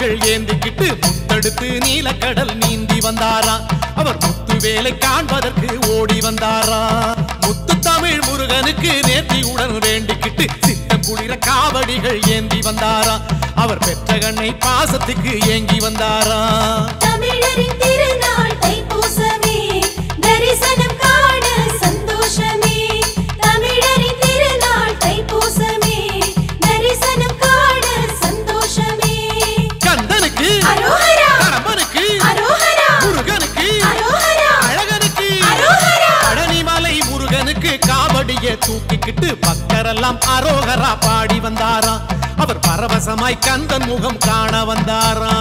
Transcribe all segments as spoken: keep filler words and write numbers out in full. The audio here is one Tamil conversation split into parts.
காவடிகள் ஏந்திக்கிட்டு முத்தெடுத்து நீலக்கடல் நீந்தி வந்தாரா. அவர் முத்து வேலை காண்பதற்கு ஓடி வந்தாரா. முத்து தமிழ் முருகனுக்கு நேர்த்தியுடன் வேண்டிக்கிட்டு சித்தம் குளிர காவடிகள் ஏந்தி வந்தாரா. அவர் பெற்ற கண்ணை பாசத்துக்கு ஏங்கி வந்தாரா. தமிழரின் திருநாள் தைப்பூசமே தரிசனம் காண சந்தோஷமே. தமிழரின் திருநாள் தைப்பூசமே தரிசனம் காண சந்தோஷமே. கந்தனுக்கு அரோகரா, கடம்பனுக்கு அரோகரா, முருகனுக்கு அரோகரா, அழகனுக்கு அரோகரா. பழனிமலை முருகனுக்கு காவடியை தூக்கிக்கிட்டு பக்தரெல்லாம் அரோகரா பாடி வந்தாரா. அவர் பரவசமாய் கந்தன் முகம் காண வந்தாரா.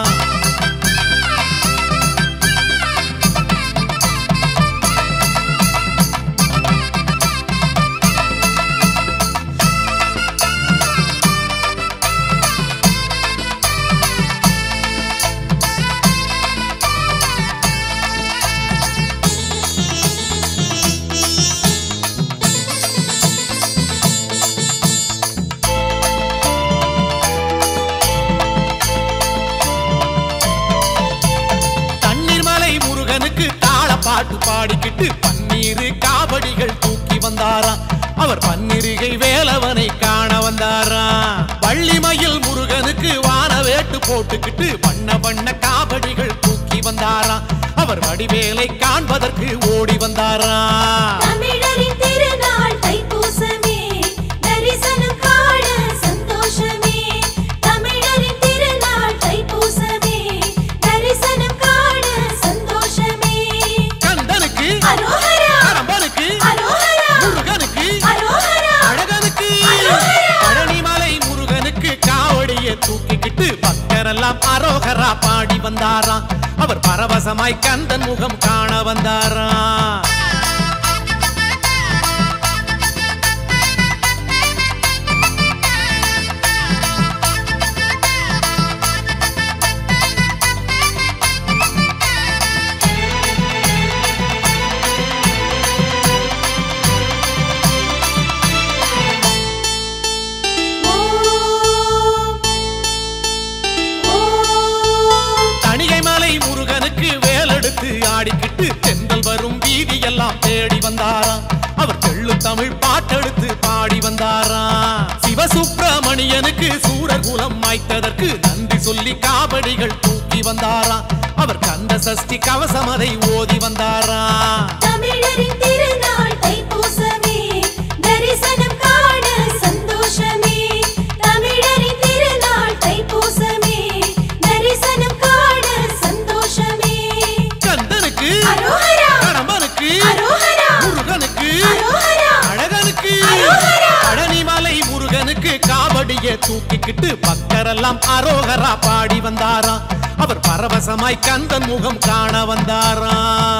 பாட்டு பாடிக்கிட்டு பன்னீரு காவடிகள் தூக்கி வந்தாரா. அவர் பன்னிருகை வேலவனை காண வந்தாரா. வள்ளிமயில் முருகனுக்கு வான வேட்டு போட்டுக்கிட்டு வண்ண வண்ண காவடிகள் தூக்கி வந்தாரா. அவர் வடிவேலை காண்பதற்கு ஓடி வந்தாரா. தமிழரின் திருநாள் தைப்பூசமே தரிசனம் காண சந்தோஷமே. தமிழரின் திருநாள் தைப்பூசமே தரிசனம் காண சந்தோஷமே. கந்தனுக்கு அரோகரா, கடம்பனுக்கு அரோகரா, முருகனுக்கு அரோகரா, அழகனுக்கு அரோகரா. பழனிமலை முருகனுக்கு காவடியை தூக்கிக்கிட்டு பக்தரெல்லாம் அரோகரா பாடி வந்தாரா. அவர் பரவசமாய் கந்தன் முகம் காண வந்தாரா. ஆடிக்கிட்டு தென்றல் வரும் வீதி எல்லாம் தேடி வந்தாரா. அவர் தெள்ளு தமிழ் பாட்டெடுத்து பாடி வந்தாரா. சிவசுப்பிரமணியனுக்கு சூரர் குலம் மாய்த்ததற்கு நன்றி சொல்லி காவடிகள் தூக்கி வந்தாரா. அவர் கந்த சஷ்டி கவசமதை ஓதி வந்தாரா. தமிழரின் திருநாள் தைப்பூசமே தரிசனம் காண சந்தோஷமே. தமிழரின் திருநாள் தைப்பூசமே தரிசனம் காண சந்தோஷமே. கந்தனுக்கு அரோகரா, கடம்பனுக்கு அரோகரா, முருகனுக்கு அரோகரா, அழகனுக்கு அரோகரா. பழனிமலை முருகனுக்கு காவடியை தூக்கிக்கிட்டு பக்தரெல்லாம் அரோகரா பாடி வந்தாரா. அவர் பரவசமாய் கந்தன் முகம் காண வந்தாரா.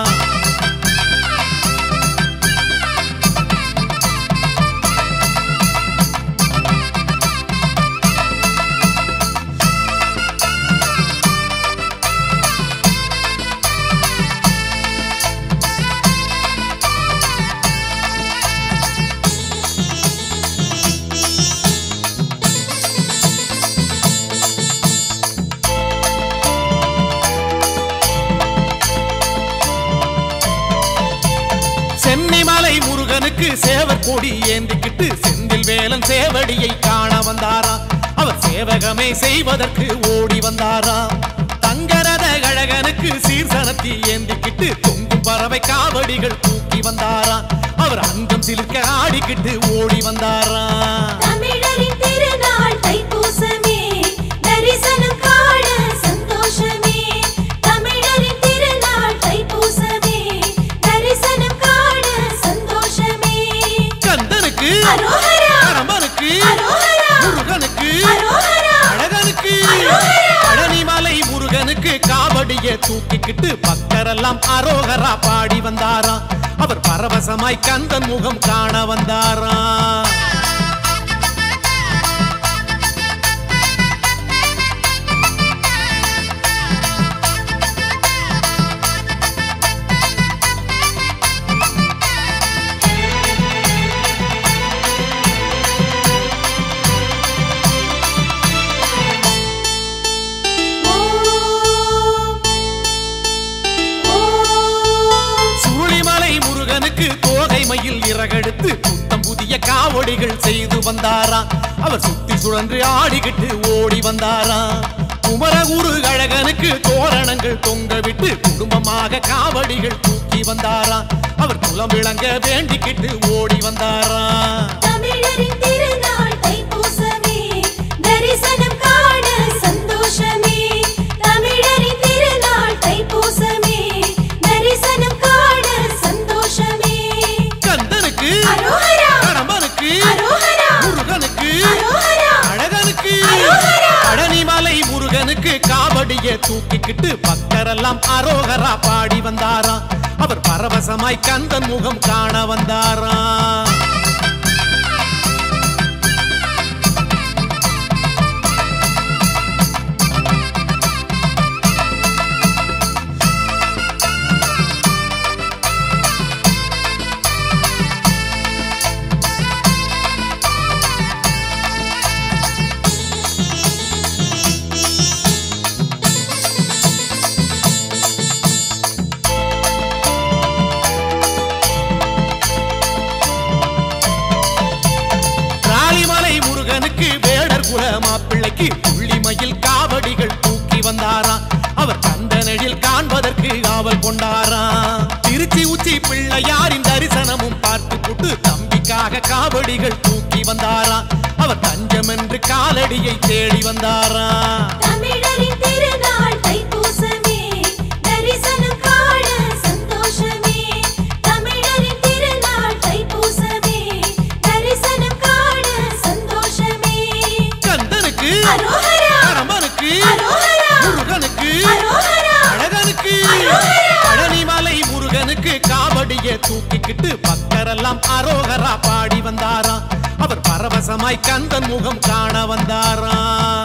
சென்னிமலை முருகனுக்கு சேவர் கொடி ஏந்திக்கிட்டு செந்தில் வேலன் சேவடியை காண வந்தாரா. அவர் சேவகமே செய்வதற்கு ஓடி வந்தாரா. தங்கரத அழகனுக்கு சீர்சனத்தி ஏந்திக்கிட்டு தொங்கும் பறவை காவடிகள் தூக்கி வந்தாரா. அவர் அங்கம் சிலிர்க்க ஆடிக்கிட்டு ஓடி வந்தாரா. தமிழரின் திருநாள் தைப்பூசமே தரிசனம் காண சந்தோஷமே. தமிழரின் திருநாள் தைப்பூசமே தரிசனம் காண சந்தோஷமே. கந்தனுக்கு அரோகரா, கடம்பனுக்கு அரோகரா, முருகனுக்கு அரோகரா, அழகனுக்கு அரோகரா. பழனிமலை முருகனுக்கு காவடியை தூக்கிக்கிட்டு பக்தரெல்லாம் அரோகரா பாடி வந்தாரா. அவர் பரவசமாய் கந்தன் முகம் காண வந்தாரா. வந்தாராம். அவர் சுத்தி சுழன்று ஆடிக்கிட்டு ஓடி வந்தாராம். குமரகுரு அழகனுக்கு தோரணங்கள் தொங்க விட்டு குடும்பமாக காவடிகள் தூக்கி வந்தாராம். அவர் குலம் விளங்க வேண்டிக்கிட்டு ஓடி வந்தாராம். தமிழரின் திருநாள் தைப்பூசமே தரிசனம் காண சந்தோஷமே. தமிழரின் திருநாள் தைப்பூசமே தரிசனம் காண சந்தோஷமே. கந்தனுக்கு அரோகரா, கடம்பனுக்கு அரோகரா, முருகனுக்கு அரோகரா, அழகனுக்கு அரோகரா. பழனிமலை முருகனுக்கு காவடியை தூக்கிக்கிட்டு பக்தரெல்லாம் அரோகரா பாடி வந்தாராம். அவர் பரவசமாய் கந்தன் முகம் காண வந்தாராம். மாப்பிள்ளைக்கு புள்ளிமயில் காவடிகள் தூக்கி வந்தாராம். அவர் கந்தனெழில் காண்பதற்கு காவல் கொண்டாராம். திருச்சி உச்சி பிள்ளையாரின் தரிசனமும் பார்த்து புட்டு தம்பிக்காக காவடிகள் தூக்கி வந்தாராம். அவர் தஞ்சம் என்று காலடியை தேடி வந்தாராம். தமிழரின் திருநாள் தைப்பூசமே தரிசனம் காண சந்தோஷமே. தமிழரின் திருநாள் தைப்பூசமே தரிசனம் காண சந்தோஷமே. கந்தனுக்கு அரோகரா, கடம்பனுக்கு அரோகரா, முருகனுக்கு அரோகரா, அழகனுக்கு அரோகரா. பழனிமலை முருகனுக்கு காவடியை தூக்கிக்கிட்டு பக்தரெல்லாம் அரோகரா பாடி வந்தாராம். அவர் பரவசமாய் கந்தன் முகம் காண வந்தாராம்.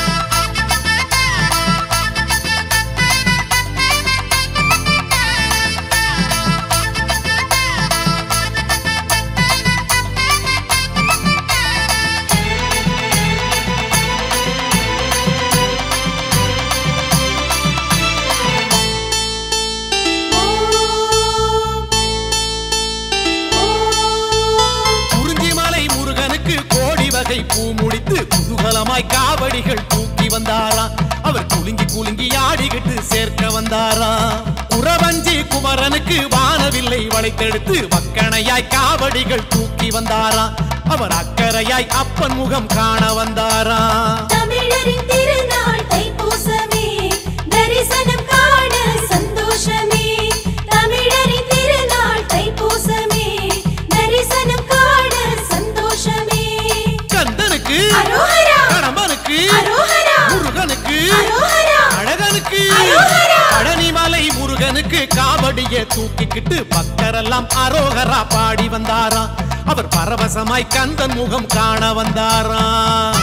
பூ முடித்து குதூகலமாய் காவடிகள் தூக்கி வந்தாராம். அவர் குலுங்கி குலுங்கி ஆடிக்கிட்டு சேர்க்க வந்தாராம். குறவஞ்சி குமரனுக்கு வானவில்லை வளைத்தெடுத்து வக்கணையாய் காவடிகள் தூக்கி வந்தாராம். அவர் அக்கறையாய் அப்பன் முகம் காண வந்தாராம். தமிழரின் திருநாள் தைப்பூசமே தரிசனம் காண சந்தோஷமே. தமிழரின் திருநாள் தைப்பூசமே தரிசனம் காண சந்தோஷமே. கந்தனுக்கு அரோகரா, கடம்பனுக்கு அரோகரா, முருகனுக்கு அரோகரா, அழகனுக்கு அரோகரா. பழனிமலை முருகனுக்கு காவடியை தூக்கிக்கிட்டு பக்தரெல்லாம் அரோகரா பாடி வந்தாராம். அவர் பரவசமாய் கந்தன் முகம் காண வந்தாராம்.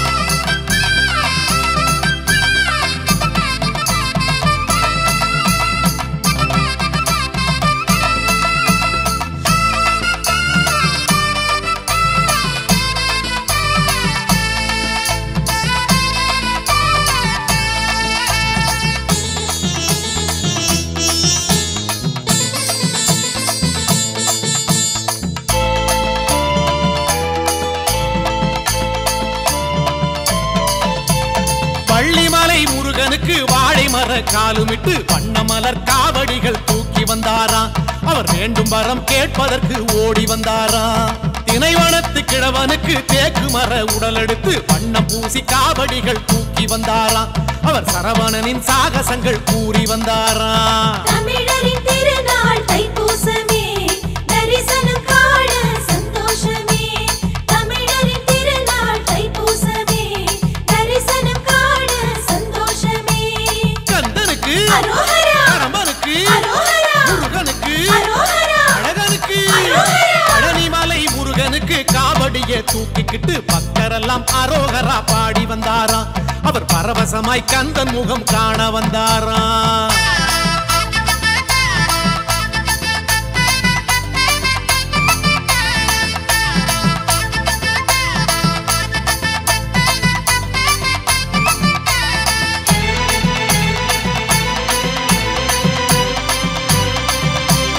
பள்ளிமலை முருகனுக்கு வாழை மர காலுமிட்டு வண்ணமலர் காவடிகள் தூக்கி வந்தாராம். அவர் வேண்டும் வரம் கேட்பதற்கு ஓடி வந்தாராம். தினைவனத்து கிழவனுக்கு தேக்கு மர உடல் எடுத்து வண்ணம் பூசி காவடிகள் தூக்கி வந்தாராம். அவர் சரவணனின் சாகசங்கள் கூறி வந்தாராம். தமிழரின் திருநாள் தைப்பூசமே தரிசனம் காண சந்தோஷமே. தமிழரின் திருநாள் தைப்பூசமே தரிசனம் காண சந்தோஷமே. கந்தனுக்கு அரோகரா, கடம்பனுக்கு அரோகரா, முருகனுக்கு அரோகரா, அழகனுக்கு அரோகரா. பழனிமலை முருகனுக்கு காவடியை தூக்கிக்கிட்டு பக்தரெல்லாம் அரோகரா பாடி வந்தாராம். அவர் பரவசமாய் கந்தன் முகம் காண வந்தாராம்.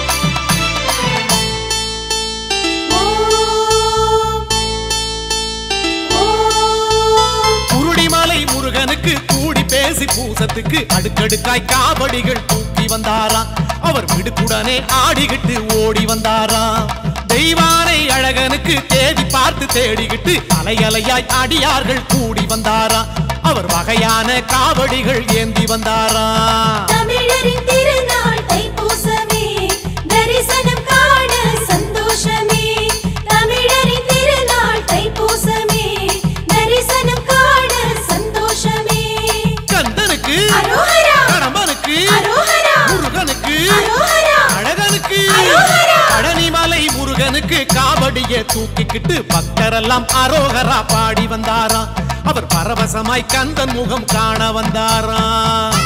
ஓம் தைப்பூசத்துக்கு அடுக்கடுக்காய் காவடிகள் தூக்கி வந்தாராம். அவர் விடுக்குடனே ஆடிக்கிட்டு ஓடி வந்தாராம். தெய்வானை அழகனுக்கு தேடி பார்த்து தேடிக்கிட்டு அலையலையாய் அடியார்கள் கூடி வந்தாராம். அவர் வகையான காவடிகள் ஏந்தி வந்தாராம். தமிழரின் திருநாள் தைப்பூசமே, தரிசனம் காண சந்தோஷமே. தமிழரின் திருநாள் தைப்பூசமே, தரிசனம் காண சந்தோஷமே. கந்தனுக்கு அரோகரா, கடம்பனுக்கு அரோகரா, முருகனுக்கு அரோகரா, அழகனுக்கு அரோகரா. பழனிமலை முருகனுக்கு காவடியை தூக்கிக்கிட்டு பக்தரெல்லாம் அரோகரா பாடி வந்தாராம். அவர் பரவசமாய் கந்தன் முகம் காண வந்தாராம்.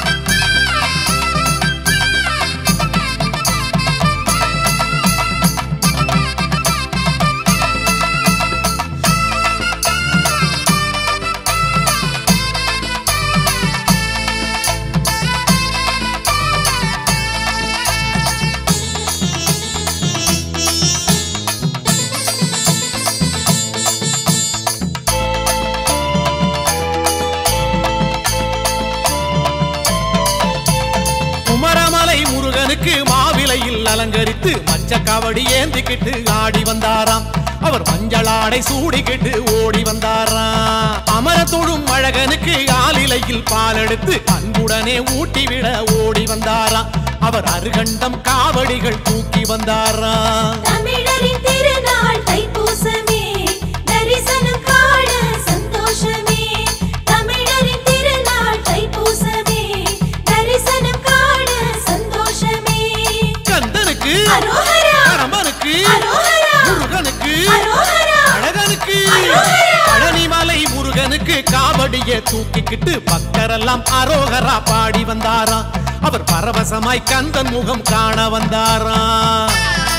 முருகனுக்கு மாவிலையில் அலங்கரித்து மஞ்ச காவடி ஏந்திக்கிட்டு ஆடி வந்தாராம். அவர் மஞ்சளாடை சூடிக்கிட்டு ஓடி வந்தாராம். அமர தொழும் அழகனுக்கு ஆலிலையில் பாலெடுத்து அன்புடனே ஊட்டிவிட ஓடி வந்தாராம். அவர் அருகண்டம் காவடிகள் தூக்கி வந்தாராம். தமிழரின் திருநாள் தைப்பூசமே, தரிசனம் காண சந்தோஷமே. தமிழரின் திருநாள் தைப்பூசமே, தரிசனம் காண சந்தோஷமே. கந்தனுக்கு அரோகரா, கடம்பனுக்கு அரோகரா, முருகனுக்கு அரோகரா, அழகனுக்கு அரோகரா. பழனிமலை முருகனுக்கு காவடியை தூக்கிக்கிட்டு பக்தரெல்லாம் அரோகரா பாடி வந்தாராம். அவர் பரவசமாய் கந்தன் முகம் காண வந்தாராம்.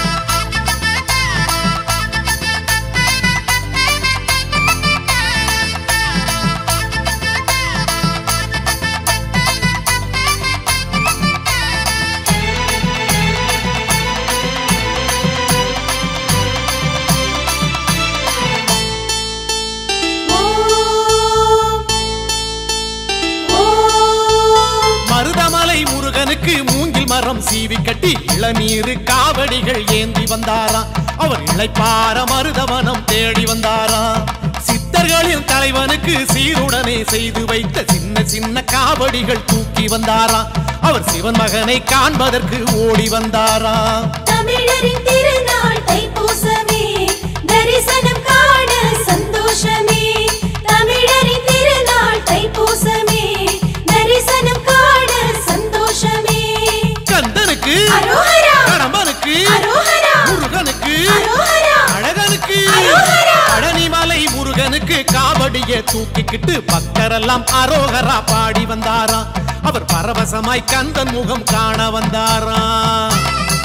மருதமலை முருகனுக்கு மூங்கில் மரம் சீவி கட்டி இளநீர் காவடிகள் ஏந்தி வந்தாராம். அவர் இளைப்பார மருதவனம் தேடி வந்தாராம். சித்தர்களின் தலைவனுக்கு சீருடனே செய்து வைத்த சின்ன சின்ன காவடிகள் தூக்கி வந்தாராம். அவர் சிவன் மகனை காண்பதற்கு ஓடி வந்தாராம். தமிழரின் திருநாள் தைப்பூசமே, தரிசனம் காண சந்தோஷமே. தமிழரின் திருநாள் தைப்பூசமே, தரிசனம் காண சந்தோஷமே. கந்தனுக்கு அரோகரா, கடம்பனுக்கு அரோகரா, முருகனுக்கு அரோகரா, அழகனுக்கு அரோகரா. பழனிமலை முருகனுக்கு காவடியை தூக்கிக்கிட்டு பக்தரெல்லாம் அரோகரா பாடி வந்தாராம். அவர் பரவசமாய் கந்தன் முகம் காண வந்தாராம்.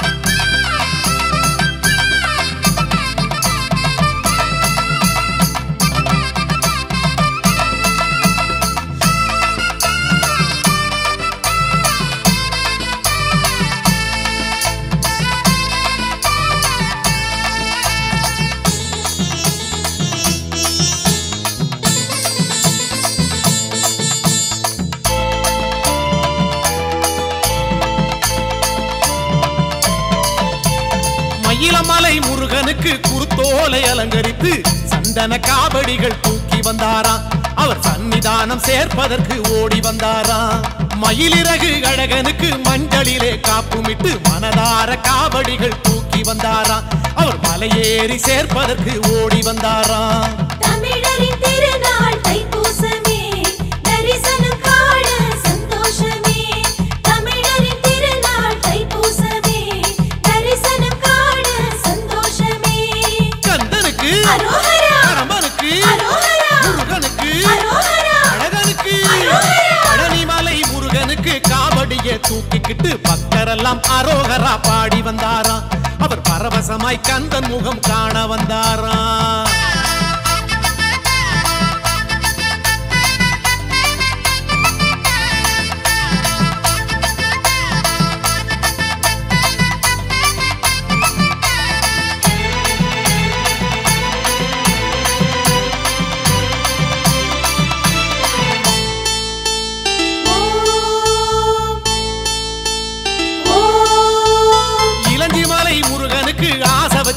மயிலமலை முருகனுக்கு குருத்தோலை அலங்கரித்து சந்தன காவடிகள் தூக்கி வந்தாராம். அவர் சன்னிதானம் சேர்ப்பதற்கு ஓடி வந்தாராம். மயிலிறகு அழகனுக்கு மஞ்சளிலே காப்புமிட்டு மனதார காவடிகள் தூக்கி வந்தாராம். அவர் மலையேறி சேர்ப்பதற்கு ஓடி வந்தாராம். தமிழரின் திருநாள் தைப்பூசமே, தரிசனம் காண சந்தோஷமே. தமிழரின் திருநாள் தைப்பூசமே, தரிசனம் காண சந்தோஷமே. கந்தனுக்கு அரோகரா, கடம்பனுக்கு அரோகரா, முருகனுக்கு அரோகரா, அழகனுக்கு அரோகரா. பழனிமலை முருகனுக்கு காவடியை தூக்கிக்கிட்டு பக்தரெல்லாம் அரோகரா பாடி வந்தாராம். அவர் பரவசமாய் கந்தன் முகம் காண வந்தாராம்.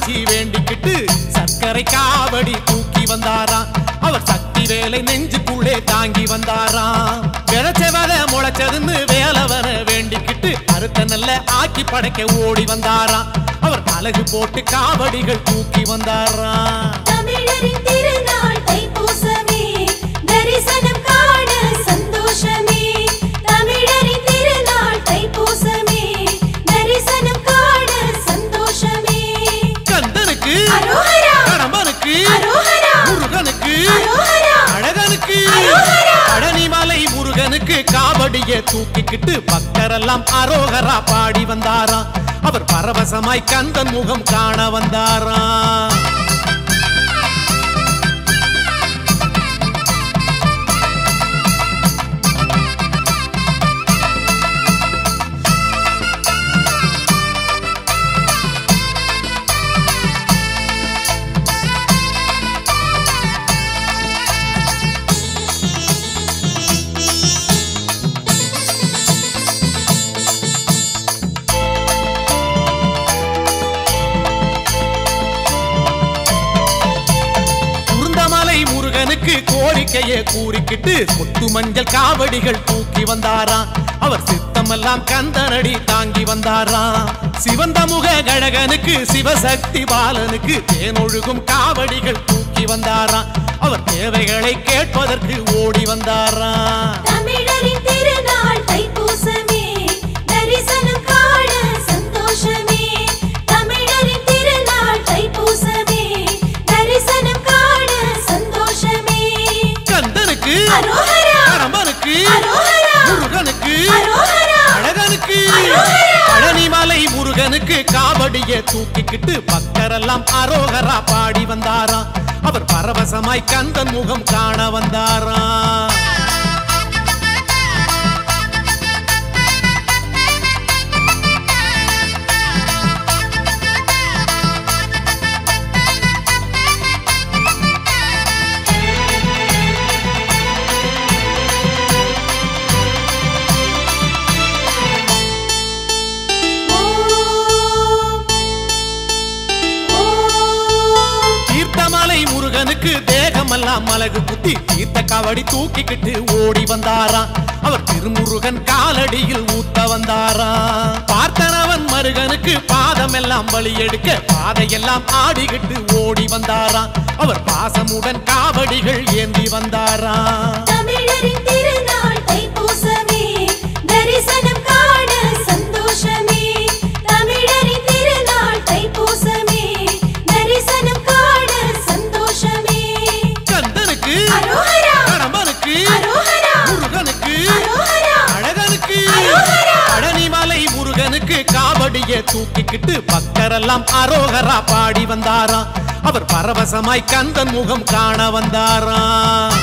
காமாட்சி வேண்டிக்கிட்டு சர்க்கரை காவடி தூக்கி வந்தாராம். அவர் சக்தி வேலை நெஞ்சுக்குள்ளே தாங்கி வந்தாராம். விளைச்சவத முளைச்சதுன்னு வேலவன வேண்டிக்கிட்டு அறுத்த நல்ல ஆக்கி படைக்க ஓடி வந்தாராம். அவர் அழகு போட்டு காவடிகள் தூக்கி வந்தாராம். தமிழரின் திருநாள் தைப்பூசமே தரிசனம் காண சந்தோஷமே. தமிழரின் திருநாள் தைப்பூசமே தரிசனம் காண சந்தோஷமே. கந்தனுக்கு அரோகரா, கடம்பனுக்கு அரோகரா, முருகனுக்கு அரோகரா, அழகனுக்கு அரோகரா. பழனிமலை முருகனுக்கு காவடியை தூக்கிக்கிட்டு பக்தரெல்லாம் அரோகரா பாடி வந்தாராம். அவர் பரவசமாய் கந்தன் முகம் காண வந்தாராம். கோரிக்கையை கூறிக்கிட்டு கொத்து மஞ்சள் காவடிகள் தூக்கி வந்தாராம். அவர் சித்தமெல்லாம் கந்தனடி தாங்கி வந்தாராம். சிவந்த முக கழகனுக்கு சிவசக்தி பாலனுக்கு தேனொழுகும் காவடிகள் தூக்கி வந்தாராம். அவர் தேவைகளை கேட்பதற்கு ஓடி வந்தாராம். தமிழரின் திருநாள் தைப்பூசமே தரிசனம் காண சந்தோஷமே. தமிழரின் திருநாள் தைப்பூசமே தரிசனம் காண சந்தோஷமே. கந்தனுக்கு அரோகரா, கடம்பனுக்கு அரோகரா, முருகனுக்கு அரோகரா, அழகனுக்கு அரோகரா. பழனிமலை முருகனுக்கு காவடியை தூக்கிக்கிட்டு பக்தரெல்லாம் அரோகரா பாடி வந்தாராம். அவர் பரவசமாய் கந்தன் முகம் காண வந்தாராம். முருகனுக்கு தேகமெல்லாம் மலகு குத்தி தீர்த்த காவடி தூக்கிக்கிட்டு ஓடி வந்தாராம். அவர் திருமுருகன் காலடியில் ஊத்த வந்தாராம். பார்த்தனவன் மருகனுக்கு பாதமெல்லாம் பலி எடுக்க பாதையெல்லாம் ஆடிக்கிட்டு ஓடி வந்தாராம். அவர் பாசமுடன் காவடிகள் ஏந்தி வந்தாராம். தமிழரின் திருநாள் தைப்பூசமே தரிசனம் காண சந்தோஷமே. தமிழரின் திருநாள் தைப்பூசமே தரிசனம் காண சந்தோஷமே. கந்தனுக்கு அரோகரா, கடம்பனுக்கு அரோகரா, முருகனுக்கு அரோகரா, அழகனுக்கு அரோகரா. பழனிமலை முருகனுக்கு காவடியை தூக்கிக்கிட்டு பக்தரெல்லாம் அரோகரா பாடி வந்தாராம். அவர் பரவசமாய் கந்தன் முகம் காண வந்தாராம்.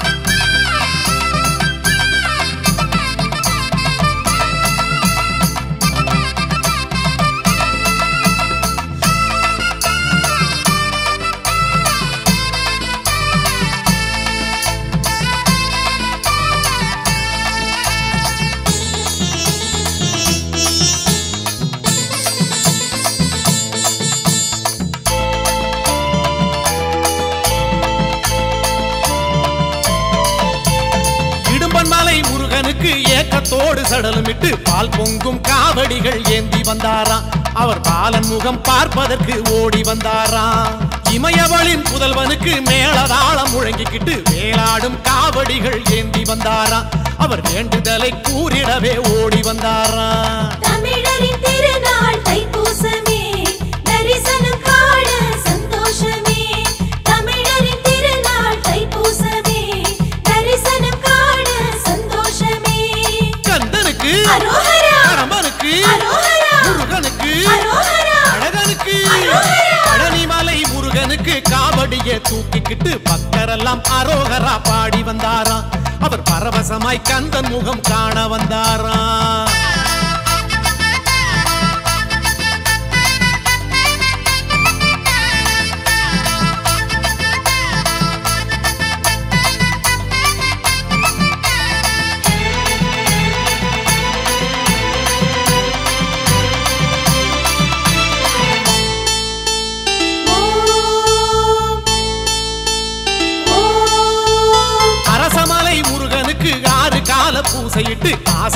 மலை முருகனுக்கு ஏக்கத்தோடு சடலமிட்டு பால் பொங்கும் காவடிகள் ஏந்தி வந்தாராம். அவர் பாலன் முகம் பார்ப்பதற்கு ஓடி வந்தாராம். இமயவளின் புதல்வனுக்கு மேளதாளம் முழங்கிக்கிட்டு வேளாடும் காவடிகள் ஏந்தி வந்தாராம். அவர் வேண்டுதலை கூறிடவே ஓடி வந்தாராம். தமிழரின் திருநாள் தைப்பூசமே தரிசனம் காண சந்தோஷமே. தமிழரின் திருநாள் தைப்பூசமே தரிசனம் காண சந்தோஷமே. கந்தனுக்கு அரோகரா, கடம்பனுக்கு அரோகரா, முருகனுக்கு அரோகரா, அழகனுக்கு அரோகரா. பழனிமலை முருகனுக்கு காவடியை தூக்கிக்கிட்டு பக்தரெல்லாம் அரோகரா பாடி வந்தாராம். அவர் பரவசமாய் கந்தன் முகம் காண வந்தாராம்.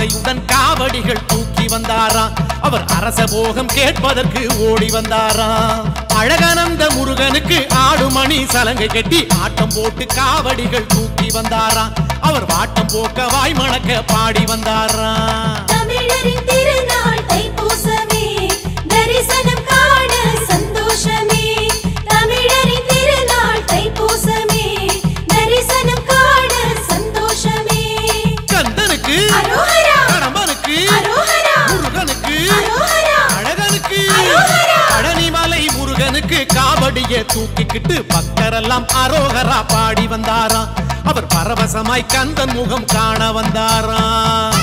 ஆசையுடன் காவடிகள் தூக்கி வந்தாராம். அவர் அரச போகம் கேட்பதற்கு ஓடி வந்தாராம். அழகானந்த முருகனுக்கு ஆடுமணி சலங்கை கட்டி ஆட்டம் போட்டு காவடிகள் தூக்கி வந்தாராம். அவர் வாட்டம் போக்க வாய் மணக்க பாடி வந்தாராம். தமிழரின் திருநாள் தைப்பூசமே தரிசனம் காண சந்தோஷமே. தமிழரின் திருநாள் தைப்பூசமே தரிசனம் காண சந்தோஷமே. கந்தனுக்கு அரோகரா, கடம்பனுக்கு அரோகரா, முருகனுக்கு அரோகரா, அழகனுக்கு அரோகரா. பழனிமலை முருகனுக்கு காவடியை தூக்கிக்கிட்டு பக்தரெல்லாம் அரோகரா பாடி வந்தாராம். அவர் பரவசமாய் கந்தன் முகம் காண வந்தாராம்.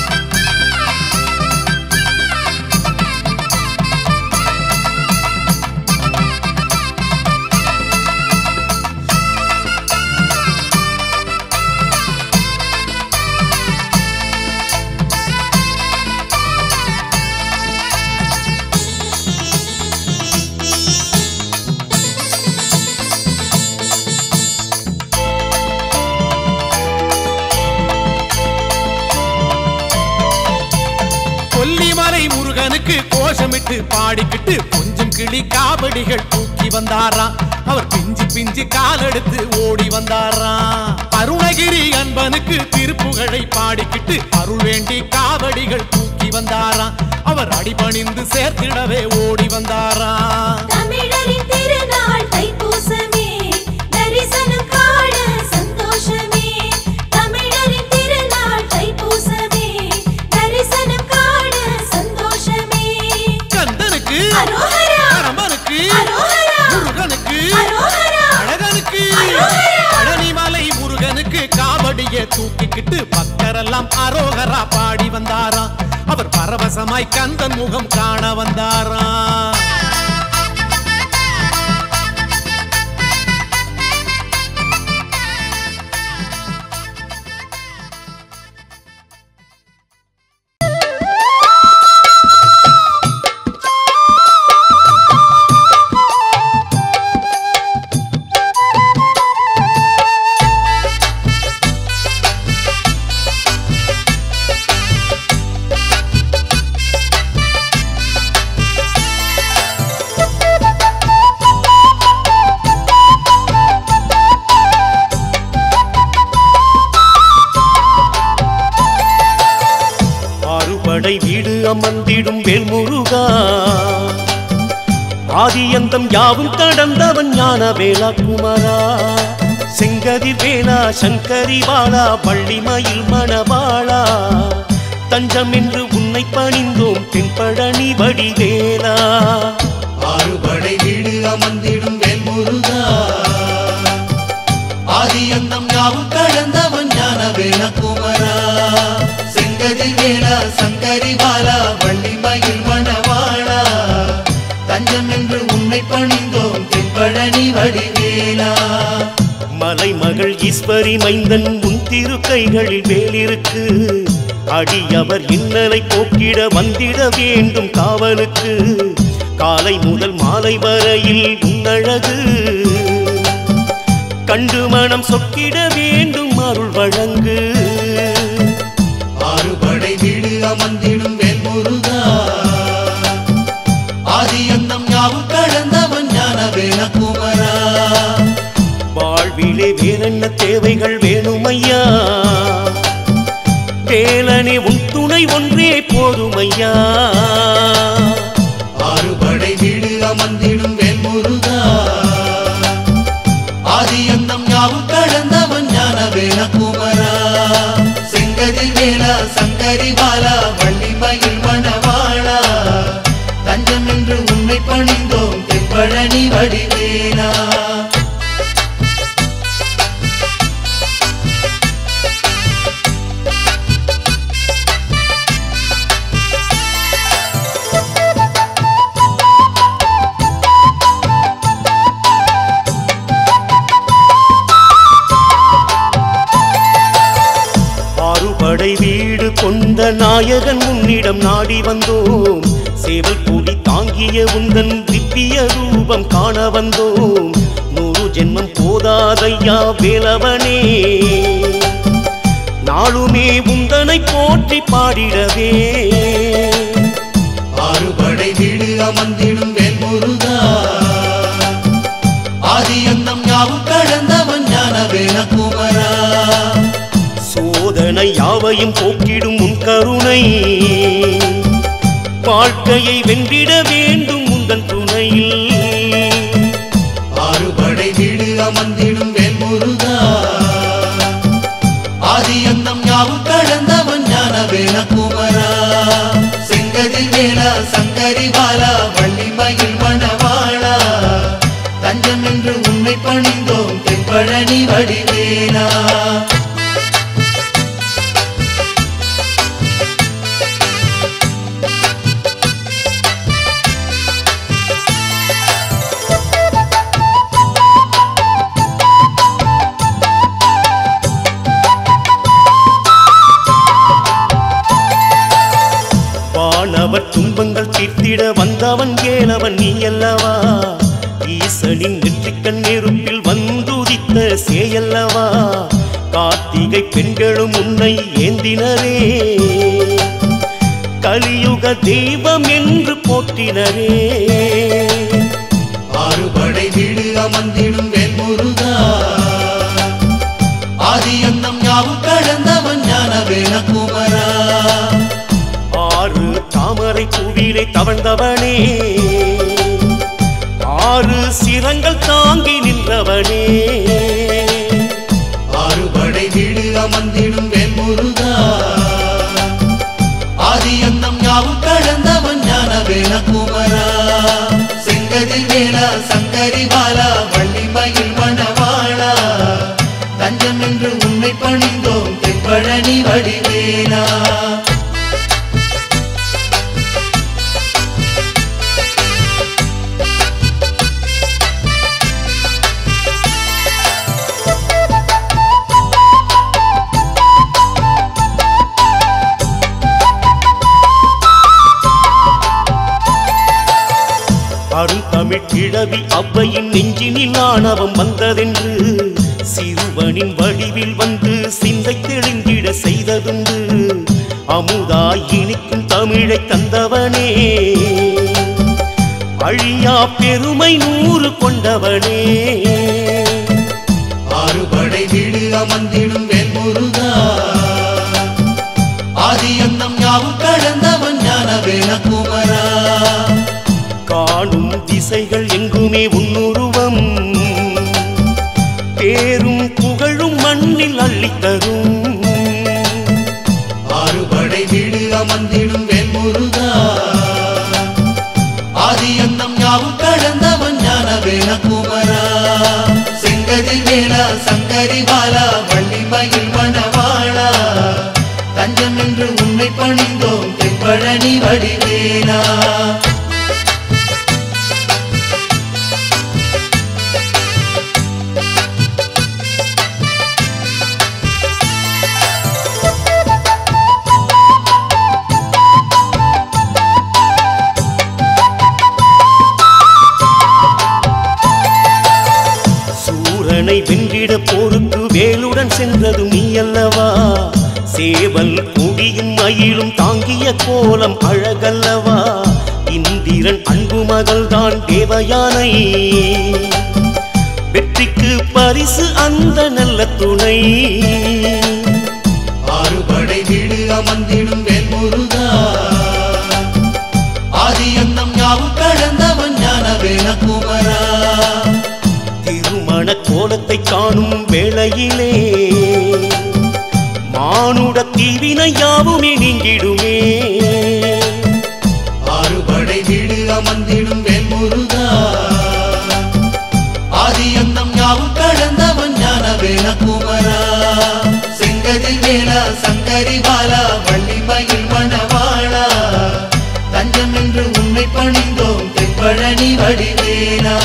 கொல்லிமலை முருகனுக்கு கோஷமிட்டு பாடிக்கிட்டு கொஞ்சம் கிளி காவடிகள் தூக்கி வந்தாராம். அவர் பிஞ்சு பிஞ்சு காலெடுத்து ஓடி வந்தாராம். அருணகிரி அன்பனுக்கு திருப்புகழை பாடிக்கிட்டு அருள் வேண்டி காவடிகள் தூக்கி வந்தாராம். அவர் அடிபணிந்து சேர்த்திடவே ஓடி வந்தாராம். தமிழரின் திருநாள் தைப்பூசமே தரிசனம் காண சந்தோஷமே. தமிழரின் திருநாள் தைப்பூசமே தரிசனம் காண சந்தோஷமே. கந்தனுக்கு அரோகரா, கடம்பனுக்கு அரோகரா, முருகனுக்கு அரோகரா, அழகனுக்கு அரோகரா. பழனிமலை முருகனுக்கு காவடியை தூக்கிக்கிட்டு பக்தரெல்லாம் அரோகரா பாடி வந்தாராம். அவர் பரவசமாய் கந்தன் முகம் காண வந்தாராம். வீடு அமர்ந்திடும் வேல் முருகா, ஆதியந்தம் யாவும் கடந்தவன் ஞான வேலா குமரா. செங்கதிர் வேலா சங்கரி வாழா பள்ளிமயில் மணவாளா, தஞ்சம் என்று உன்னை பணிந்தோம் தென்பழனி வடிவேலா. ஆறுபடை வீடு அமர்ந்திடும் வேல் முருகா, ஆதியந்தம் யாவும் கடந்தவன் ஞான வேலா குமரா. செங்கதிர் வேலா சங்கரி பாலா வள்ளிமயில் மணவாளா, தஞ்சம் என்று உன்னை பணிந்தோம் தென்பழனி வடிவேலா. மலைமகள் ஈஸ்வரி மைந்தன் உன் திரு கைகளில் வேலிருக்கு, அடியவர் இன்னலை போக்கிட வந்திட வேண்டும் காவலுக்கு. காலை முதல் மாலை வரையில் உன்னழகு கண்டு மனம் சொக்கிட வேண்டும் அருள் வழங்கு. ஆறுபடை வீடு அமர்ந்திடும் வேல் முருகா, ஆதியந்தம் யாவும் கடந்தவன் ஞான வேலா குமரா. வாழ்விலே வேறென்ன தேவைகள் வேணுமையா, வேலனே உன் துணை ஒன்றே போதுமையா. ஆறுபடை வீடு அமர்ந்திடும் வேல் முருகா, ஆதியந்தம் யாவும் கடந்தவன் ஞான வேலா குமரா. செங்கதிர் வேலா சங்கரி பாலா வள்ளிமயில் மணவாளா, தஞ்சம் என்று உன்னை பணிந்தோம் தென்பழனி வடிவேலா. ஆறுபடை வீடு கொண்ட நாயகன் உன்னிடம் நாடி வந்தோம், சேவல் கூடி தாங்கிய உந்தன் திவ்ய ரூபம் காண வந்தோம். நூறு ஜென்மம் போதாதையா வேலவனே, நாளுமே உந்தனை போற்றி பாடிடவே ஆறுபடை வீடு அமர்ந்திடும் வேல் முருகா ஆதி அந்தம் யாவும் கடந்தவன் ஞான வேலகுமரா சோதனை யாவையும் போக்கிடும் உன் கருணை வாழ்க்கையை வென்றிட வேண்டும் உந்தன் துணையில் ஆறுபடை வீடு அமர்ந்திடும் வேல் முருகா ஆதி அந்தம் யாவும் கடந்தவன் ஞான வேலகுமரா செங்கதில் வேலா சங்கரி பாலா வள்ளி மயில் மணவாளா தஞ்சம் என்று உன்னை பணிந்தோம் தென்பழனி வடிவேலா வானவர் துன்பங்கள் தீர்த்திட வந்தவன் ஏலவன் நீ அல்லவா ஈசனின் நெற்றிக்கண் நெருப்பில் வந்துதித்த சேயல்லவா கார்த்திகை பெண்களும் உன்னை ஏந்தினரே கலியுக தெய்வம் என்று போற்றினரே ஆறுபடை வீடு அமர்ந்திடும் வேல் முருகா ஆதி அந்தம் யாவும் கடந்தவன் ஞான வேலகுமரா ஆறு தாமரை பூவிலே தவழ்ந்தவனே ஆறு சிரங்கள் தாங்கி நின்றவனே ஆறுபடை வீடு அமர்ந்திடும் வேல் முருகா ஆதி அந்தம் யாவும் கடந்தவன் ஞான வேலகுமரா செங்கதில் வேலா சங்கரி பாலா வள்ளி மயில் மணவாளா தஞ்சம் என்று உன்னை பணிந்தோம் தென்பழனி வடிவேலா அருந்தமிழ் கிழவி அவ்வையின் நெஞ்சினில் ஆணவம் வந்ததென்று சிறுவனின் வடிவில் வந்து சிந்தை தெளிந்திட செய்ததுண்டு அமுதாய் இனிக்கும் தமிழை தந்தவனே அழியா பெருமை நூறு கொண்டவனே ஆறுபடை வீடு அமர்ந்திடும் வேல் முருகா ஆதி அந்தம் யாவும் கடந்தவன் ஞான வேலகுமரா காணும் திசைகள் எங்குமே உன்னுருவம் பேரும் புகழும் மண்ணில் அள்ளித்தரும் ஆறுபடை வீடு அமர்ந்திடும் வேல் முருகா ஆதி அந்தம் யாவும் கடந்தவன் ஞான வேலகுமரா செங்கதில் வேலா சங்கரி பாலா வள்ளி மயில் மணவாளா தஞ்சம் என்று உன்னை பணிந்தோம் தென்பழனி வடிவேலா சூரனை வென்றிட போருக்கு வேலுடன் சென்றது நீ அல்லவா சேவல் கொடியும் மயிலும் தாங்கிய கோலம் அழகல்லவா இந்திரன் அன்பு மகள்தான் தேவயானை வெற்றிக்கு பரிசு அந்த நல்ல துணை ஆறுபடை வீடு அமர்ந்திடும் வேல் முருகா ஆதி அந்தம் யாவும் கடந்தவன் ஞான வேலகுமரா திருமண கோலத்தை காணும் வேளையிலே மானுட தீவினை யாவுமே நீங்கிடுமே ஆறுபடை வீடு அமர்ந்திடும் வேல் முருகா ஆதி அந்தம் யாவும் கடந்தவன் ஞான வேலகுமரா செங்கதில் வேலா சங்கரி பாலா வள்ளி மயில் மணவாளா தஞ்சம் என்று உன்னை பணிந்தோம் தென்பழனி வடிவேலா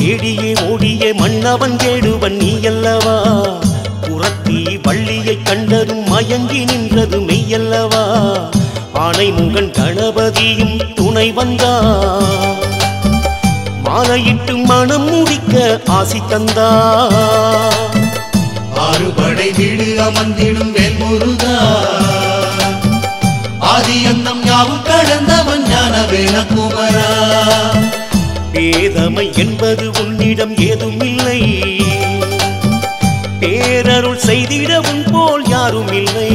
தேடியே ஓடிய மன்னவன் தேடுவன் நீ அல்லவா புறத்தி வள்ளியை கண்டதும் மயங்கி நின்றது மெய்யல்லவா ஆனை முகன் கணபதியும் துணை வந்தார் மாலையிட்டு மனம் முடிக்க ஆசி தந்தார் ஆறுபடை வீடு அமர்ந்திடும் வேல் முருகா ஆதி அந்தம் யாவும் கடந்தவன் ஞானவேல குமரா பேதமை என்பது உன்னிடம் ஏதும் இல்லை பேரருள் செய்திட உன் போல் யாரும் இல்லை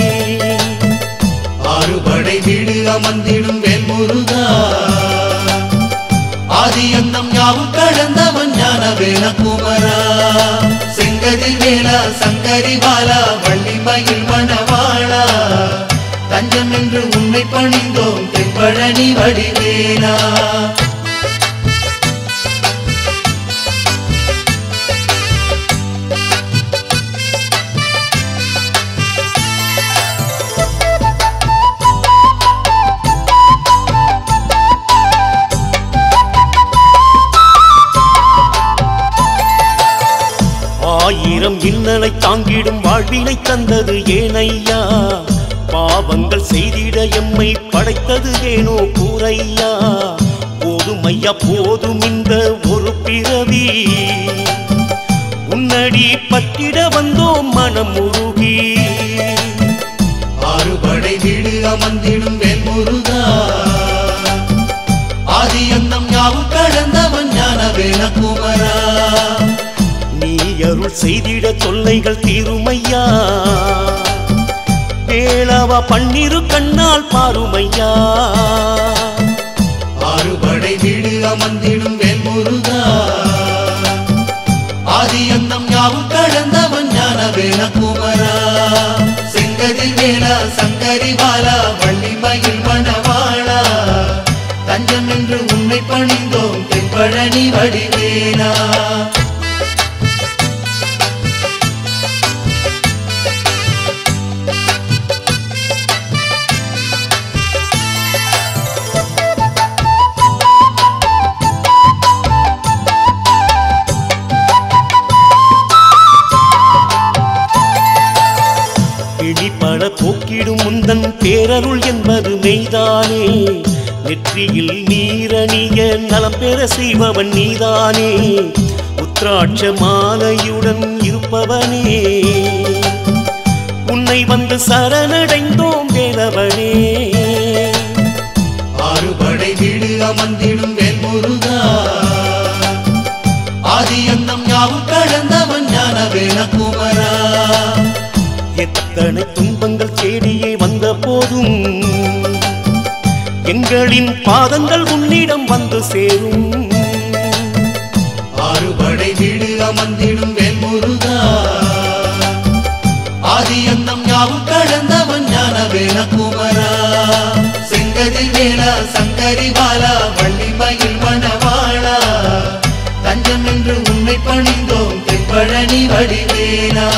ஆறுபடை வீடு அமர்ந்திடும் வேல் முருகா ஆதி அந்தம் யாவும் கடந்தவன் ஞானவேல குமரா செங்கதில் வேலா சங்கரி பாலா வள்ளி மயில் மணவாளா தஞ்சம் என்று உன்னை பணிந்தோம் தென்பழனி வடிவேலா ஆயிரம் இன்னலை தாங்கிடும் வாழ்வினை தந்தது ஏனையா பாவங்கள் செய்திட எம்மை படைத்தது ஏனோ கூரையா போதும் ஐயா போதும் இந்த ஒரு பிறவி உன்னடி பற்றிட வந்தோம் மனம் உருகி ஆறுபடை வீடு அமர்ந்திடும் வேல் முருகா ஆதி அந்தம் யாவும் கடந்தவன் ஞானவேல குமரா அருள் செய்திட தொல்லைகள் தீருமையா வேளவா பன்னிரு கண்ணால் பாருமையா ஆறுபடை வீடு அமர்ந்திடும் வேல் முருகா ஆதி அந்தம் யாவும் கடந்தவன் ஞானவேல குமரா செங்கதில் வேலா சங்கரி பாலா வள்ளி மயில் மணவாளா தஞ்சம் என்று உன்னை பணிந்தோம் தென்பழனி வடிவேலா போக்கிடும் முந்தன் பேரருள் என்பது மெய்தானே நெற்றியில் நீரணிய நலம் பெற செய்பவன் நீதானே உத்ராட்ச மாலையுடன் இருப்பவனே உன்னை வந்து சரணடைந்தோம் வேலவனே ஆறுபடை வீடு அமர்ந்திடும் வேல் முருகா ஆதி அந்தம் யாவும் கடந்தவன் ஞானவேல குமரா எத்தனை துன்பங்கள் தேடியே வந்த போதும் எங்களின் பாதங்கள் உன்னிடம் வந்து சேரும் ஆறுபடை வீடு அமர்ந்திடும் வேல் முருகா ஆதி அந்தம் யாவும் கடந்தவன் ஞானவேல குமரா செங்கதில் வேலா சங்கரி பாலா வள்ளி மயில் மணவாளா தஞ்சம் என்று உன்னை பணிந்தோம் தென்பழனி வடிவேலா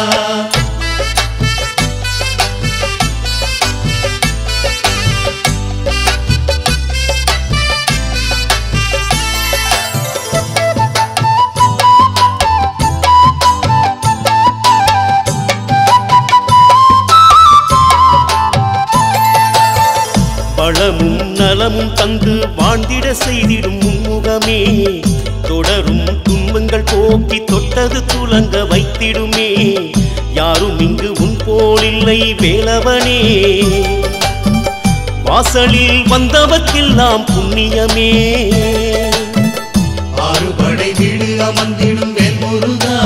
வளமும் நலமும் தந்து வாழ்ந்திட செய்திடும் முன்முகமே தொடரும் துன்பங்கள் போக்கி தொட்டது துலங்க வைத்திடுமே யாரும் இங்கு உன் போலில்லை வேலவனே வாசலில் வந்தவர்க்கெல்லாம் புண்ணியமே ஆறுபடை வீடு அமர்ந்திடும் வேல் முருகா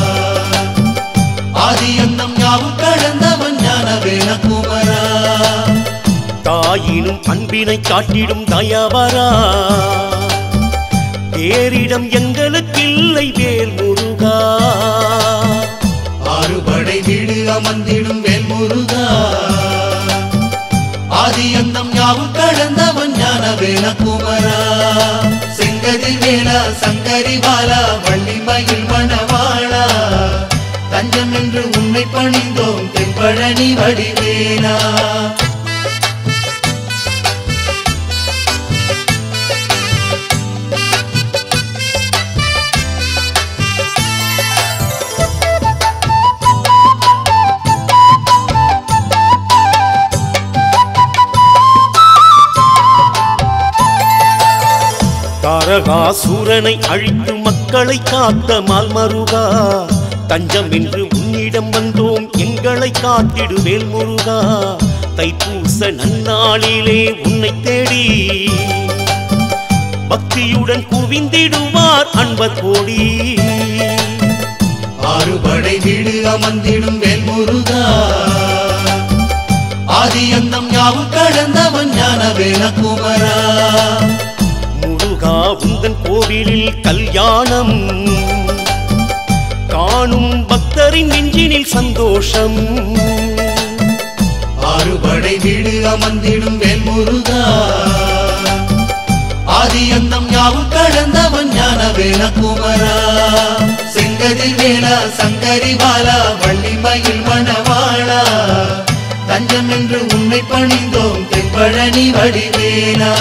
ஆதி அந்தம் யாவும் கடந்தவன் ஞானவேல குமரா தாயினும் அன்பினை காட்டிடும் தயாவரா பேரிடம் எங்களுக்கில்லை வேல் முருகா ஆறுபடை வீடு அமர்ந்திடும் வேல் முருகா ஆதி அந்தம் யாவும் கடந்தவன் ஞானவேல குமரா செங்கதில் வேலா சங்கரி பாலா வள்ளி மயில் மணவாளா தஞ்சம் என்று உன்னை பணிந்தோம் தென்பழனி வடிவேலா தாரகாசூரனை அழித்து மக்களை காத்த மால்மருகா, தஞ்சம் என்று உன்னிடம் வந்தோம் எங்களை காத்திடுவேல் முருகா. தைப்பூச நன்னாளிலே உன்னை தேடி பக்தியுடன் குவிந்திடுவார் அன்பர் கோடி. ஆறுபடை வீடு அமர்ந்திடும் வேல் முருகா, ஆதி அந்தம் யாவும் கடந்தவன் ஞான வேலகுமரா. முருகா உந்தன் கோவிலில் கல்யாணம் காணும் பக்தரின் நெஞ்சினில் சந்தோஷம். ஆறுபடை வீடு அமர்ந்திடும் வேல் முருகா, ஆதி அந்தம் யாவும் கடந்தவன் ஞான வேலகுமரா. செங்கதில் வேலா சங்கரி பாலா வள்ளிமயில் மணவாளா, தஞ்சம் என்று உன்னை பணிந்தோம் தென்பழனி வடிவேலா.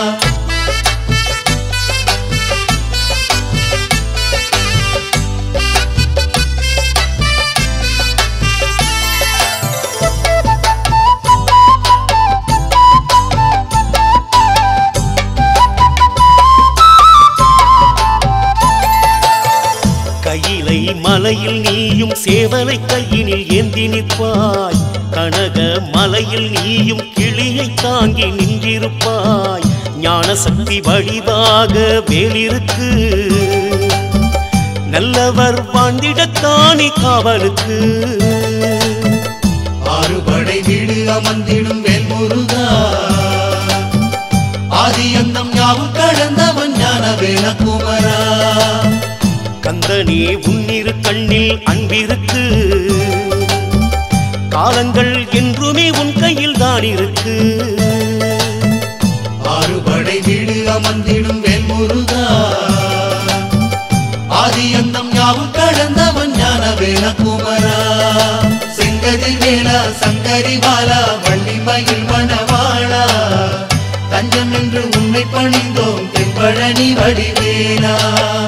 கையிலை மலையில் நீயும் சேவலை கையினில் ஏந்தி நிற்பாய், கனக மலையில் நீயும் கிளியை தாங்கி நின்றிருப்பாய். ஞான சக்தி வடிவாக வேலிருக்கு, நல்லவர் வாழ்ந்திடத்தானே காவலுக்கு. ஆறுபடை வீடு அமர்ந்திடும் வேல் முருகா, ஆதி அந்தம் யாவும் கடந்தவன் ஞான வேலகுமரா. கந்தனே உன்னிரு கண்ணில் அன்பிருக்கு, காலங்கள் என்றுமே உன் கையில் தான் இருக்கு. ஆறுபடை வீடு அமர்ந்திடும் வேல் முருகா, ஆதி அந்தம் யாவும் கடந்தவன் ஞான வேலகுமரா. செங்கதில் வேலா சங்கரி பாலா வள்ளிமயில் மணவாளா, தஞ்சம் என்று உன்னை பணிந்தோம் தென்பழனி வடிவேலா.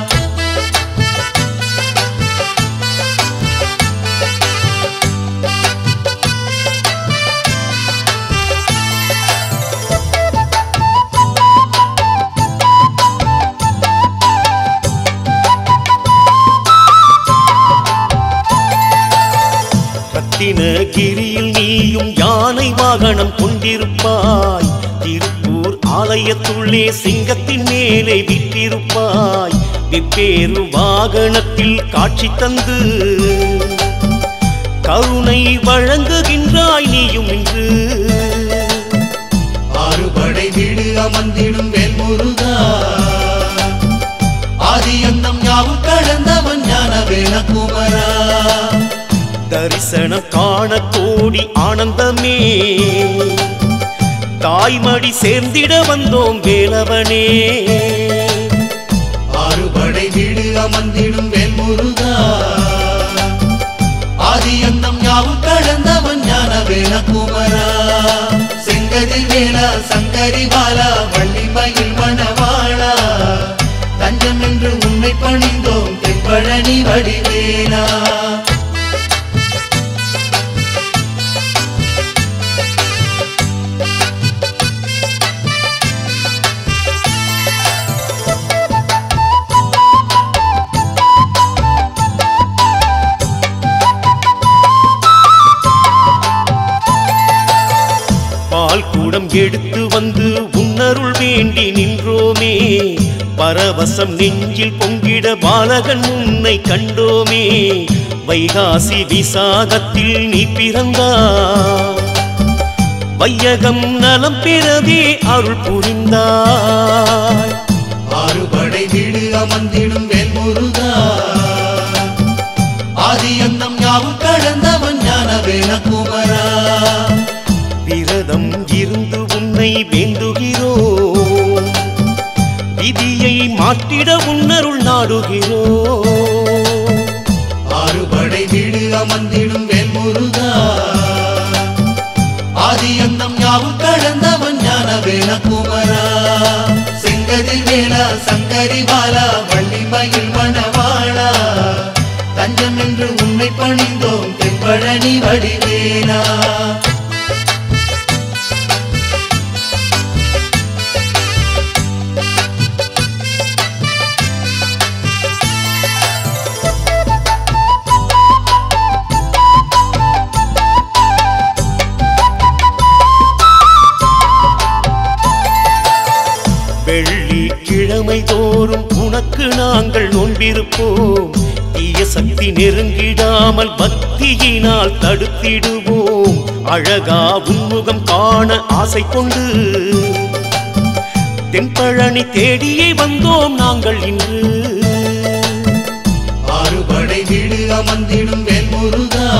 ரத்தினகிரியில் நீயும் யானை வாகனம் கொண்டிருப்பாய், திருப்பூர் ஆலயத்துள்ளே சிங்கத்தின் மேலே விட்டிருப்பாய். வெவ்வேறு வாகனத்தில் காட்சி தந்து கருணை வழங்குகின்றாய் நீயும் இன்று. ஆறுபடை வீடு அமர்ந்திடும் வேல் முருகா, ஆதி அந்தம் யாவும் கடந்தவன் ஞான வேலகுமரா. தரிசனம் காண கோடி ஆனந்தமே, தாய்மடி சேர்ந்திட வந்தோம் வேலவனே. ஆறுபடை வீடு அமர்ந்திடும் வேல் முருகா, ஆதி அந்தம் யாவும் கடந்தவன் ஞான வேலகுமரா. செங்கதில் வேலா சங்கரி பாலா வள்ளிமயில் மணவாளா, தஞ்சம் என்று உன்னை பணிந்தோம் தென்பழனி வடிவேலா. கூடம் எடுத்து வந்து உன்னருள் வேண்டி நின்றோமே, பரவசம் நெஞ்சில் பொங்கிட பாலகன் உன்னை கண்டோமே. வைகாசி விசாகத்தில் நீ பிறந்தாய், வையகம் நலம் பெறவே அருள் புரிந்தாய். ஆறுபடை வீடு அமர்ந்திடும் வேல் முருகா, ஆதி அந்தம் யாவும் கடந்தவன் ஞான வேலகுமரா. விரதம் இருந்து உன்னை வேண்டுகிறோம், விதியை மாற்றிட உன்னருள் நாடுகிறோம். ஆறுபடை வீடு அமர்ந்திடும் வேல் முருகா, ஆதி அந்தம் யாவும் கடந்தவன் ஞான வேலகுமரா. செங்கதில் வேலா சங்கரி பாலா வள்ளிமயில் மணவாளா, தஞ்சம் என்று உன்னை பணிந்தோம் தென்பழனி வடிவேலா. தினந்தோறும் உனக்கு நாங்கள் நோன்பிருப்போம். தீய சக்தி நெருங்கிடாமல் பக்தியினால் தடுத்திடுவோம். அழகா உன்முகம் காண ஆசை கொண்டு தென்பழனி தேடியே வந்தோம் நாங்கள் இன்று. ஆறுபடை வீடு அமர்ந்திடும் வேல்முருகா,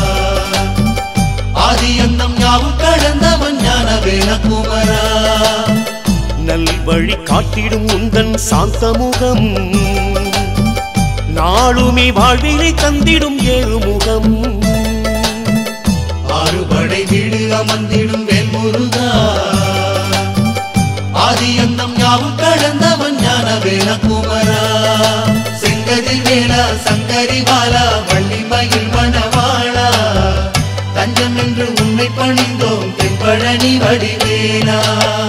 ஆதி அந்தம் யாவும் கடந்தவன் ஞானவேல குமரா. நல்வழி காட்டிடும் உந்தன் சாந்தமுகம், நாளுமே வாழ்வினை தந்திடும் ஏழுமுகம். ஆறுபடை வீடு அமர்ந்திடும் வேல்முருகா, ஆதி அந்தம் யாவும் கடந்தவன் ஞானவேல குமரா. செங்கதில் வேலா சங்கரி பாலா வள்ளி மயில் மணவாளா, தஞ்சம் என்று உன்னை பணிந்தோம் தென்பழனி வடிவேலா.